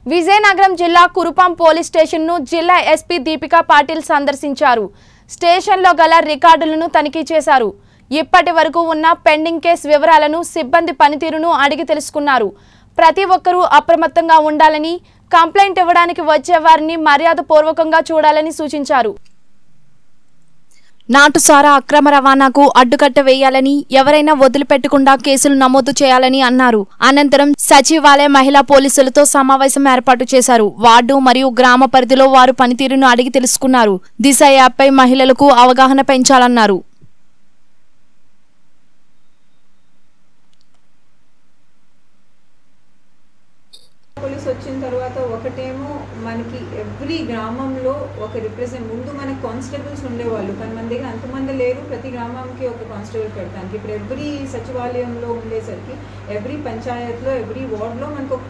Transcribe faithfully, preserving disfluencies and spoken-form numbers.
విజయనగరం జిల్లా Kurupam police station ను జిల్లా ఎస్పీ దీపికా పాటిల్ సందర్శించారు. స్టేషన్ లో గల రికార్డులను తనిఖీ చేశారు. ఇప్పటి వరకు ఉన్న పెండింగ్ కేసు వివరాలను, సిబ్బంది పనితీరును అడిగి తెలుసుకున్నారు. ప్రతి ఒక్కరూ అప్రమత్తంగా ఉండాలని, కంప్లైంట్ ఇవ్వడానికి వచ్చే వారిని మర్యాదపూర్వకంగా చూడాలని సూచించారు. నాటుసారా అక్రమ రవాణాకు అడ్డుకట్ట వేయాలని, ఎవరైనా వదిలిపెట్టకుండా కేసులు నమోదు చేయాలని అన్నారు. అనంతరం సచివాలయ మహిళా పోలీసులతో సమావేశం ఏర్పాటు చేశారు. వార్డు మరియు గ్రామ పరిధిలో వారు పనితీరును అడిగి తెలుసుకున్నారు. దిశ యాప్పై మహిళలకు అవగాహన పెంచాలన్నారు. పోలీస్ వచ్చిన తర్వాత ఒకటేమో మనకి ఎవ్రీ గ్రామంలో ఒక రిప్రజెంట్ ముందు మనకి కానిస్టేబుల్స్ ఉండేవాళ్ళు, కానీ మన దగ్గర అంతమంది లేరు. ప్రతి గ్రామంకి ఒక కానిస్టేబుల్ పెడతానికి ఇప్పుడు ఎవ్రీ సచివాలయంలో ఉండేసరికి ఎవ్రీ పంచాయత్లో ఎవ్రీ వార్డ్లో మనకు